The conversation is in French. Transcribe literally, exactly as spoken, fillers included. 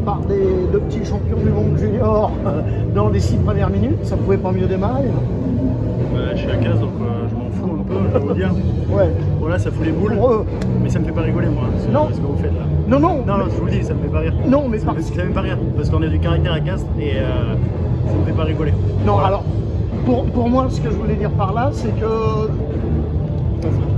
par des deux petits champions du monde junior dans les six premières minutes, ça pouvait pas mieux démarrer. Bah, je suis à quinze, donc euh, je m'en fous un peu, je vais vous dire. Ouais. Voilà, ça fout les boules, Pour mais ça me fait pas rigoler moi, ce, non. ce que vous faites là. Non, non. Non, non, mais... je vous le dis, ça me fait pas rire. Non, mais ça, par... me, ça me fait pas rire, parce qu'on a du caractère à Castres et euh, ça me fait pas rigoler. Non, voilà. alors, pour, pour moi, ce que je voulais dire par là, c'est que